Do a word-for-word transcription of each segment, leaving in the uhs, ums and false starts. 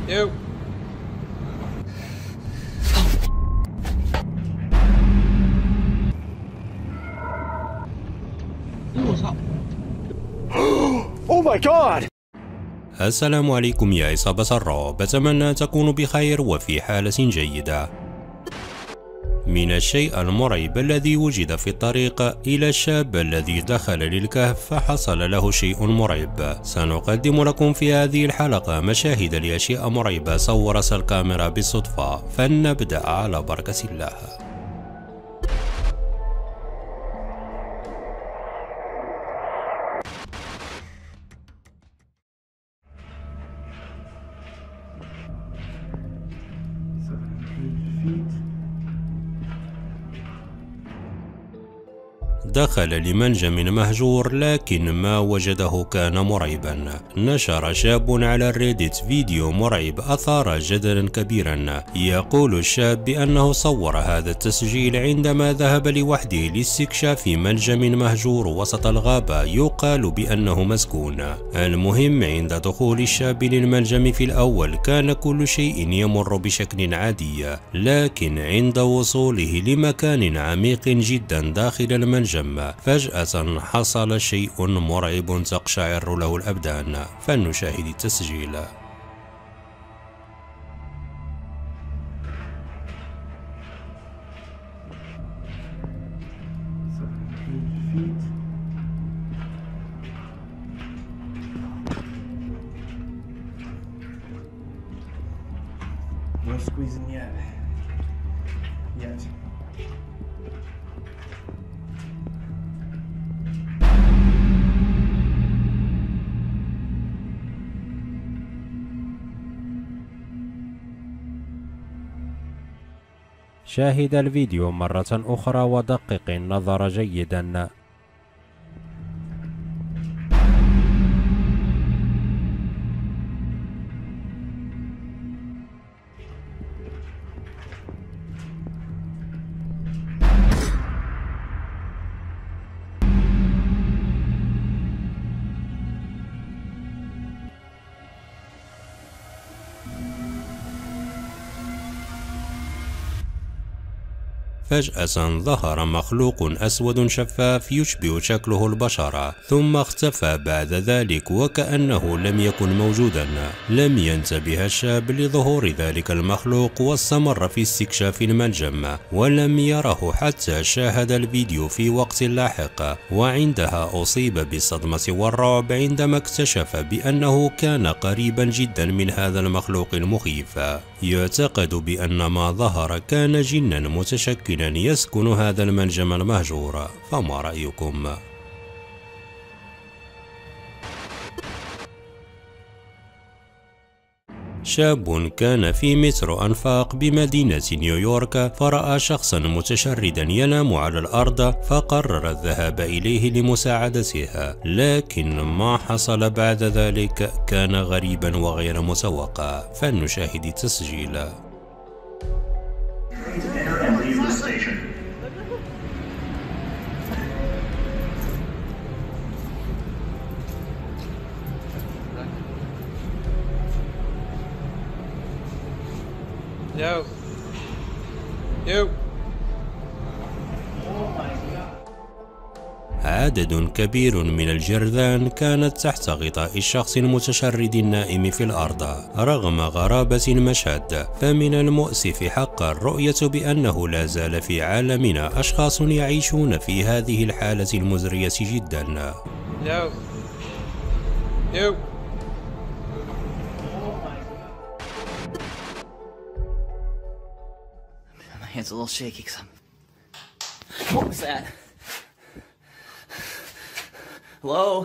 Yo. Oh my god! السلام عليكم يا عصابة الرعب، أتمنى أن تكونوا بخير وفي حالة جيدة. من الشيء المرعب الذي وجد في الطريق إلى الشاب الذي دخل للكهف فحصل له شيء مرعب. سنقدم لكم في هذه الحلقة مشاهد لأشياء مرعبة صورتها الكاميرا بالصدفة، فلنبدأ على بركة الله. دخل لمنجم مهجور، لكن ما وجده كان مرعبا. نشر شاب على الريديت فيديو مرعب أثار جدلا كبيرا. يقول الشاب بأنه صور هذا التسجيل عندما ذهب لوحده لاستكشاف منجم مهجور وسط الغابة يقال بأنه مسكون. المهم، عند دخول الشاب للمنجم في الأول كان كل شيء يمر بشكل عادي، لكن عند وصوله لمكان عميق جدا داخل المنجم فجأة حصل شيء مرعب تقشعر له الأبدان. فلنشاهد التسجيل. No squeezing yet. Yet. شاهد الفيديو مرة أخرى ودقق النظر جيدا. فجأة ظهر مخلوق أسود شفاف يشبه شكله البشر، ثم اختفى بعد ذلك وكأنه لم يكن موجودا. لم ينتبه الشاب لظهور ذلك المخلوق واستمر في استكشاف المنجم، ولم يره حتى شاهد الفيديو في وقت لاحق، وعندها أصيب بالصدمة والرعب عندما اكتشف بأنه كان قريبا جدا من هذا المخلوق المخيف. يعتقد بأن ما ظهر كان جنا متشكلا يسكن هذا المنجم المهجور، فما رأيكم؟ شاب كان في مترو أنفاق بمدينة نيويورك فرأى شخصا متشردا ينام على الأرض، فقرر الذهاب إليه لمساعدته، لكن ما حصل بعد ذلك كان غريبا وغير متوقع. فلنشاهد التسجيل. Yo. Yo. عدد كبير من الجرذان كانت تحت غطاء الشخص المتشرد النائم في الأرض. رغم غرابة المشهد، فمن المؤسف حقا رؤية بأنه لا زال في عالمنا أشخاص يعيشون في هذه الحالة المزرية جدا. Yo. Yo. My hand's a little shaky because I'm... What was that? Hello?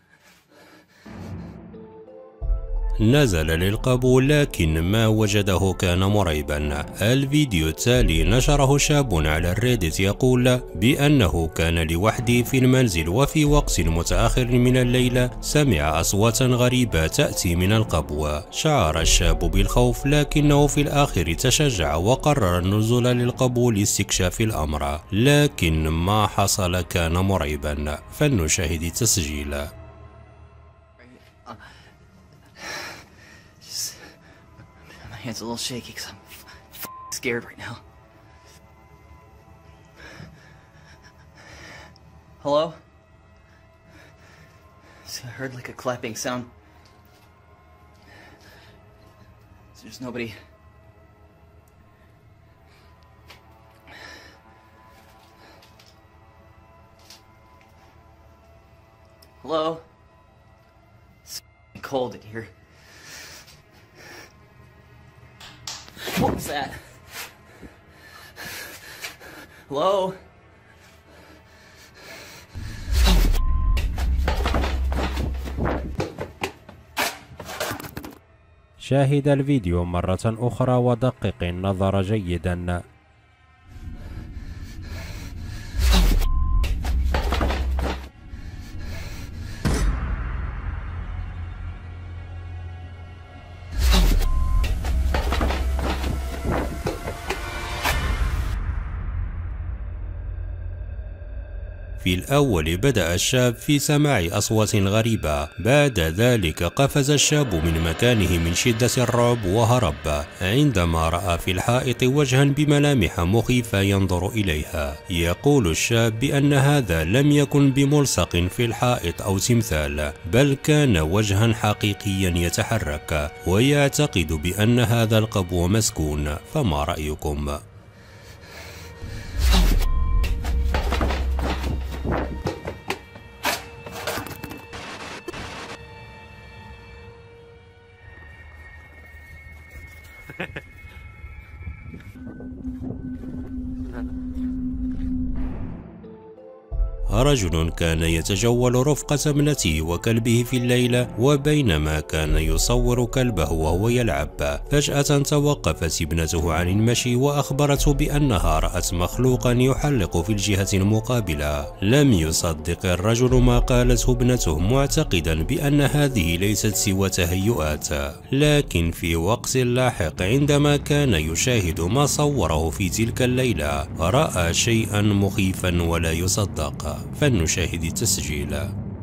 نزل للقبول، لكن ما وجده كان مرعبا. الفيديو التالي نشره شاب على الريديت يقول بأنه كان لوحده في المنزل، وفي وقت متأخر من الليل سمع أصواتا غريبة تأتي من القبو. شعر الشاب بالخوف، لكنه في الآخر تشجع وقرر النزول للقبو لاستكشاف الأمر، لكن ما حصل كان مرعبا. فلنشاهد التسجيل. hand's a little shaky because I'm f scared right now. Hello? See, I heard like a clapping sound. So there's nobody. Hello? It's cold in here. What was that? Hello? شاهد الفيديو مرة أخرى ودقق النظر جيدا. في الأول بدأ الشاب في سماع أصوات غريبة، بعد ذلك قفز الشاب من مكانه من شدة الرعب وهرب عندما رأى في الحائط وجها بملامح مخيفة ينظر إليها. يقول الشاب بأن هذا لم يكن بملصق في الحائط أو تمثال، بل كان وجها حقيقيا يتحرك، ويعتقد بأن هذا القبو مسكون. فما رأيكم؟ رجل كان يتجول رفقة ابنته وكلبه في الليل، وبينما كان يصور كلبه وهو يلعب، فجأة توقفت ابنته عن المشي وأخبرته بأنها رأت مخلوقا يحلق في الجهة المقابلة. لم يصدق الرجل ما قالته ابنته، معتقدا بأن هذه ليست سوى تهيؤات، لكن في وقت لاحق عندما كان يشاهد ما صوره في تلك الليلة رأى شيئا مخيفا ولا يصدق. فلنشاهد التسجيل.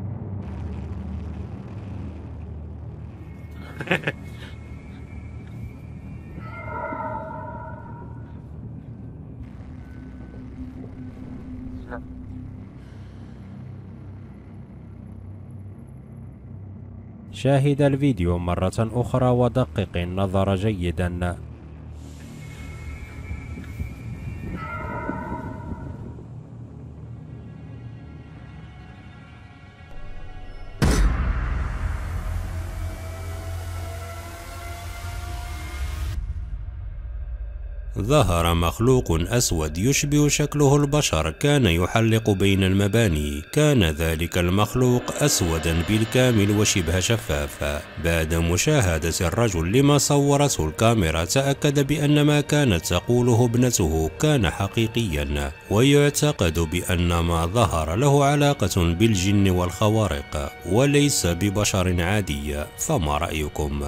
شاهد الفيديو مرة أخرى ودقق النظر جيدا. ظهر مخلوق أسود يشبه شكله البشر، كان يحلق بين المباني. كان ذلك المخلوق أسودا بالكامل وشبه شفاف. بعد مشاهدة الرجل لما صورته الكاميرا تأكد بأن ما كانت تقوله ابنته كان حقيقيا، ويعتقد بأن ما ظهر له علاقة بالجن والخوارق وليس ببشر عادي. فما رأيكم؟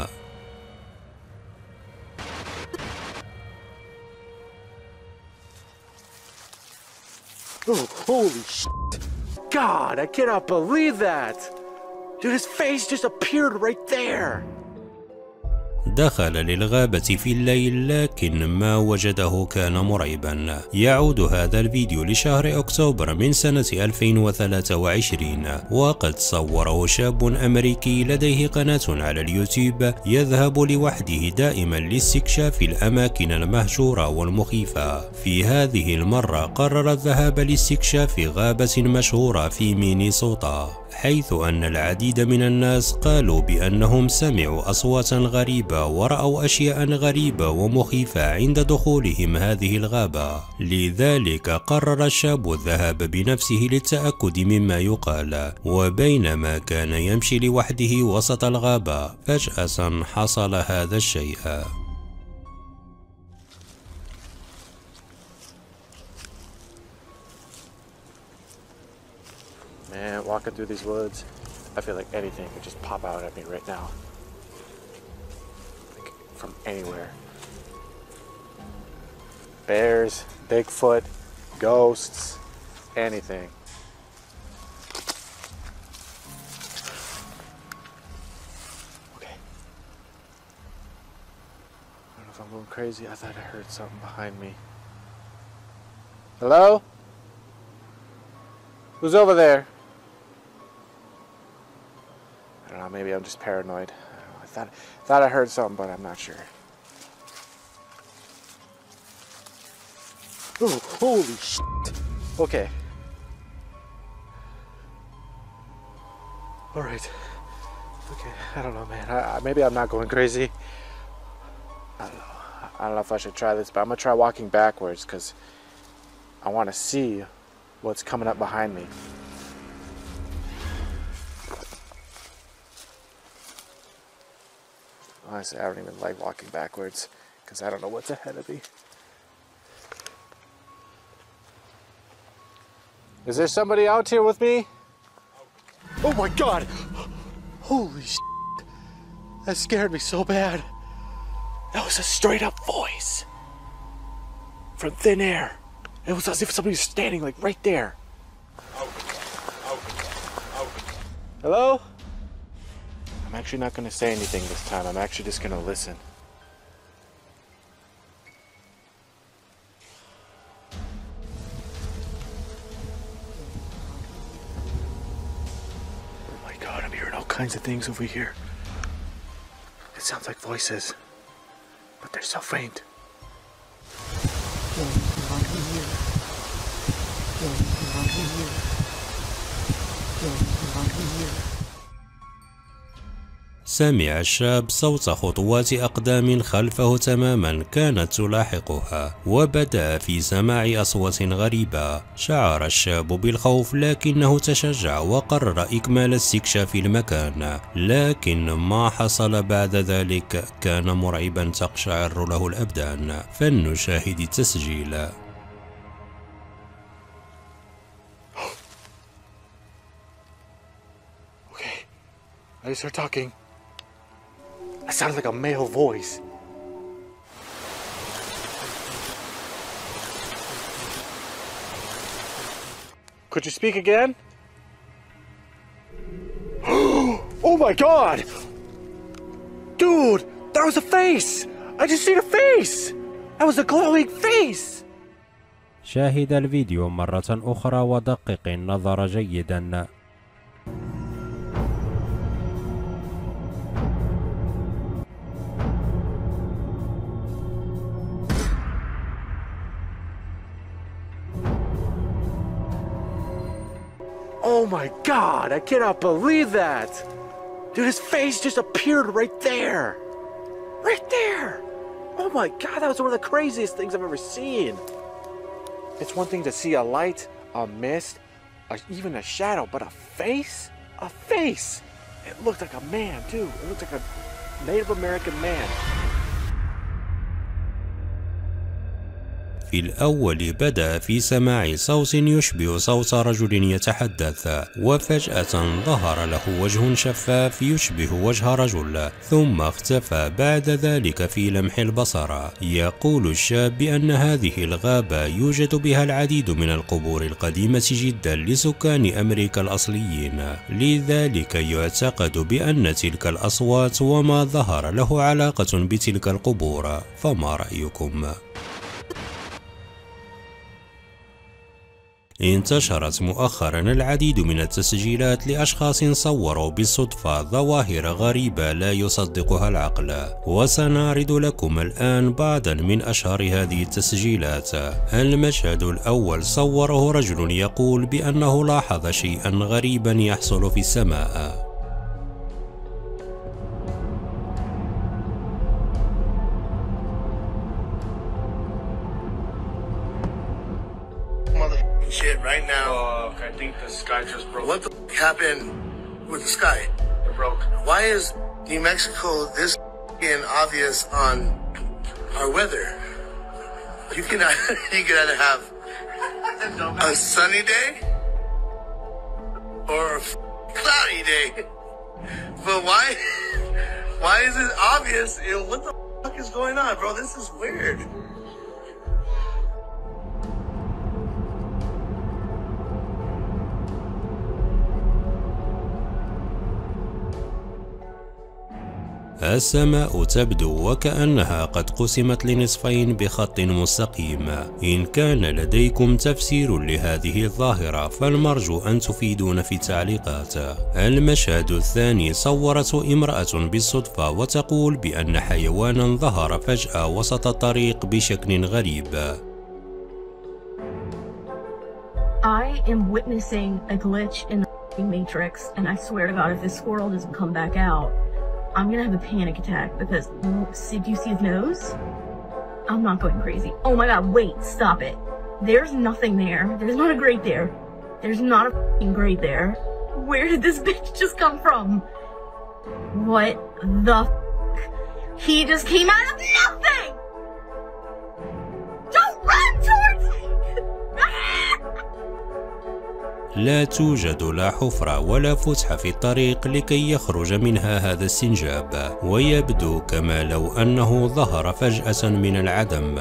Oh, holy shit. God, I cannot believe that. Dude, his face just appeared right there. دخل للغابة في الليل لكن ما وجده كان مرعبا. يعود هذا الفيديو لشهر أكتوبر من سنة ألفين وثلاثة وعشرين، وقد صوره شاب أمريكي لديه قناة على اليوتيوب يذهب لوحده دائما لاستكشاف الأماكن المهجورة والمخيفة. في هذه المرة قرر الذهاب لاستكشاف غابة مشهورة في مينيسوتا، حيث أن العديد من الناس قالوا بأنهم سمعوا أصواتا غريبة ورأوا أشياء غريبة ومخيفة عند دخولهم هذه الغابة. لذلك قرر الشاب الذهاب بنفسه للتأكد مما يقال، وبينما كان يمشي لوحده وسط الغابة فجأة حصل هذا الشيء. Man, walking through these woods, I feel like anything could just pop out at me right now. Like, from anywhere. Bears, Bigfoot, ghosts, anything. Okay. I don't if I'm going crazy. I thought I heard something behind me. Hello? Who's over there? I don't know, maybe I'm just paranoid. I don't know. I thought, thought I heard something, but I'm not sure. Oh, holy shit. Okay. Alright. Okay, I don't know, man. I, I, maybe I'm not going crazy. I don't know. I don't know if I should try this, but I'm gonna try walking backwards because I want to see what's coming up behind me. Honestly, I don't even like walking backwards because I don't know what's ahead of me. Is there somebody out here with me? Oh my god! Holy shit! That scared me so bad. That was a straight up voice from thin air. It was as if somebody was standing like right there. Hello? I'm actually not gonna say anything this time. I'm actually just gonna listen. Oh my god, I'm hearing all kinds of things over here. It sounds like voices, but they're so faint. سمع الشاب صوت خطوات أقدام خلفه تماما كانت تلاحقها، وبدأ في سماع أصوات غريبة. شعر الشاب بالخوف لكنه تشجع وقرر إكمال استكشاف المكان، لكن ما حصل بعد ذلك كان مرعبا تقشعر له الأبدان. فلنشاهد التسجيل. Okay, I start talking. That sounds like a male voice. Could you speak again? Oh my god! Dude, that was a face! I just seen a face! That was a glowing face! شاهد الفيديو مرة أخرى ودقق النظر جيدا. Oh my god, I cannot believe that! Dude, his face just appeared right there! Right there! Oh my god, that was one of the craziest things I've ever seen! It's one thing to see a light, a mist, or even a shadow, but a face? A face! It looked like a man, too. It looked like a Native American man. في الأول بدأ في سماع صوت يشبه صوت رجل يتحدث، وفجأة ظهر له وجه شفاف يشبه وجه رجل، ثم اختفى بعد ذلك في لمح البصر. يقول الشاب بأن هذه الغابة يوجد بها العديد من القبور القديمة جدا لسكان أمريكا الأصليين، لذلك يعتقد بأن تلك الأصوات وما ظهر له علاقة بتلك القبور. فما رأيكم؟ انتشرت مؤخرا العديد من التسجيلات لأشخاص صوروا بالصدفة ظواهر غريبة لا يصدقها العقل، وسنعرض لكم الآن بعضا من أشهر هذه التسجيلات. المشهد الأول صوره رجل يقول بأنه لاحظ شيئا غريبا يحصل في السماء. Shit right now. Oh, I think the sky just broke. What the f happened with the sky? It broke. Why is New Mexico this f***ing obvious on our weather? You can you can either have a sunny day or a cloudy day. But why why is it obvious? You know, what the fuck is going on, bro? This is weird. السماء تبدو وكأنها قد قسمت لنصفين بخط مستقيم. إن كان لديكم تفسير لهذه الظاهرة فالمرجو أن تفيدون في التعليقات. المشهد الثاني صورته امرأة بالصدفة وتقول بأن حيوانا ظهر فجأة وسط الطريق بشكل غريب. I am witnessing a glitch in the matrix, and I swear to God, if this squirrel doesn't come back out, I'm gonna have a panic attack because, see, do you see his nose? I'm not going crazy. Oh my God, wait, stop it. There's nothing there. There's not a grate there. There's not a f***ing grate there. Where did this bitch just come from? What the f***? He just came out of nothing! Don't run towards me! لا توجد لا حفرة ولا فتحة في الطريق لكي يخرج منها هذا السنجاب، ويبدو كما لو أنه ظهر فجأة من العدم.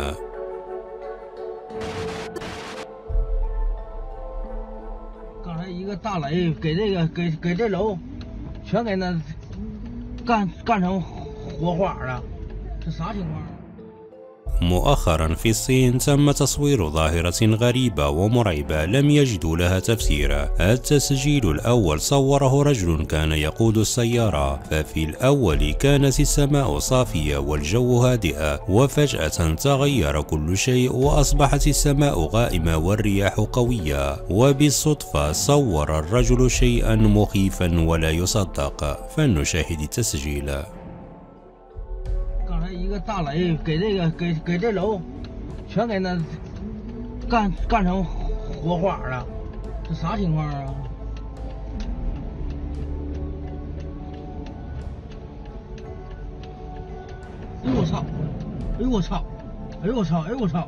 مؤخرا في الصين تم تصوير ظاهرة غريبة ومرعبة لم يجدوا لها تفسير. التسجيل الأول صوره رجل كان يقود السيارة، ففي الأول كانت السماء صافية والجو هادئة، وفجأة تغير كل شيء وأصبحت السماء غائمة والرياح قوية. وبالصدفة صور الرجل شيئا مخيفا ولا يصدق، فلنشاهد التسجيل. 一个大雷给这个给给这楼全给那干干成火花了，这啥情况啊？哎呦我操！哎呦我操！哎呦我操！哎呦我操！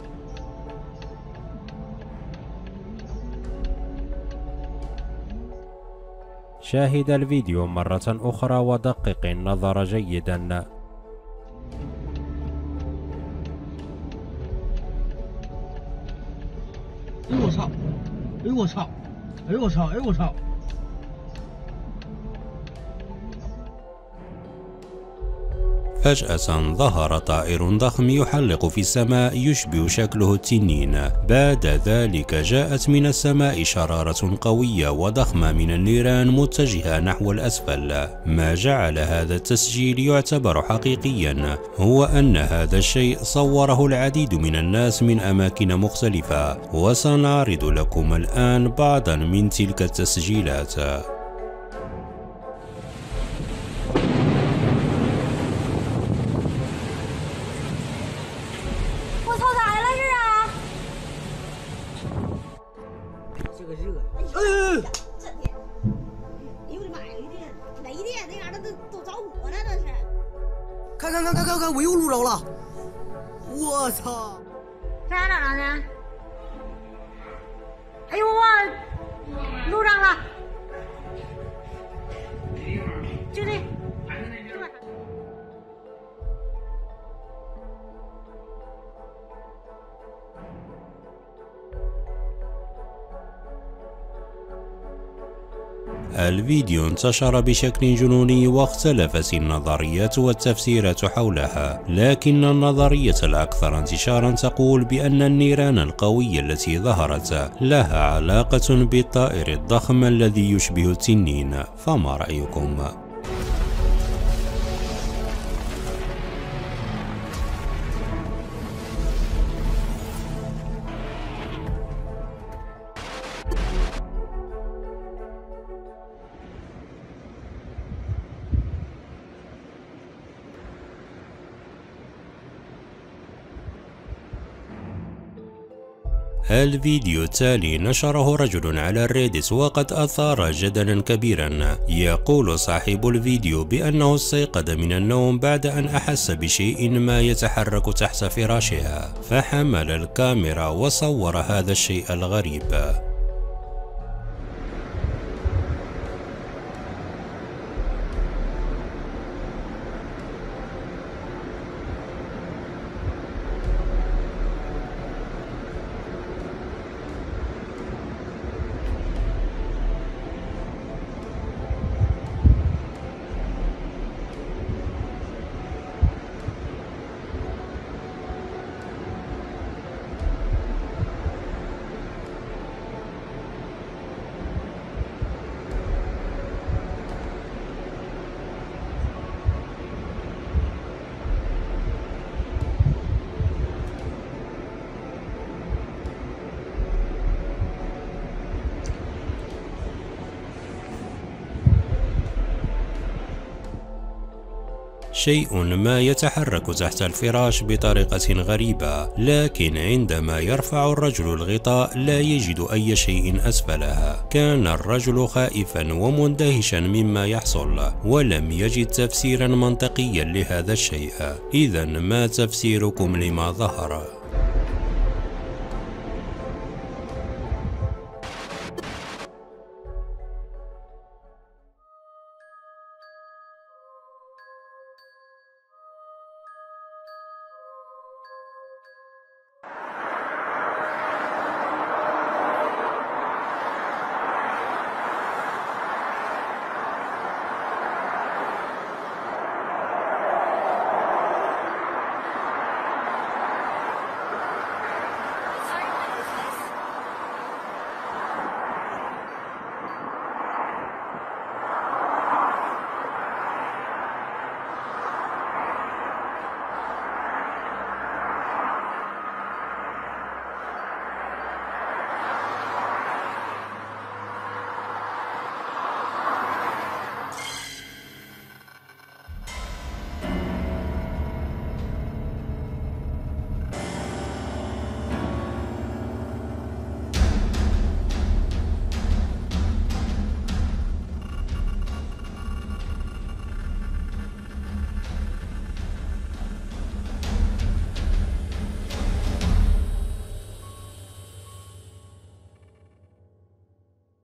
شاهد الفيديو مرة أخرى ودقق النظر جيدا. 哎呦我操！哎呦我操！哎呦我操！哎呦我操！ فجأة ظهر طائر ضخم يحلق في السماء يشبه شكله التنين. بعد ذلك جاءت من السماء شرارة قوية وضخمة من النيران متجهة نحو الأسفل. ما جعل هذا التسجيل يعتبر حقيقيا هو أن هذا الشيء صوره العديد من الناس من أماكن مختلفة، وسنعرض لكم الآن بعضا من تلك التسجيلات. 看看看看看看，我又录着了！我操！ 在哪找着呢？哎呦我，录上了，就这。 الفيديو انتشر بشكل جنوني واختلفت النظريات والتفسيرات حولها، لكن النظرية الأكثر انتشارا تقول بأن النيران القوية التي ظهرت لها علاقة بالطائر الضخم الذي يشبه التنين. فما رأيكم؟ الفيديو التالي نشره رجل على الريدت وقد أثار جدلا كبيرا. يقول صاحب الفيديو بأنه استيقظ من النوم بعد أن أحس بشيء ما يتحرك تحت فراشها، فحمل الكاميرا وصور هذا الشيء الغريب. شيء ما يتحرك تحت الفراش بطريقة غريبة، لكن عندما يرفع الرجل الغطاء لا يجد أي شيء أسفلها. كان الرجل خائفا ومندهشا مما يحصل، ولم يجد تفسيرا منطقيا لهذا الشيء. إذا ما تفسيركم لما ظهر؟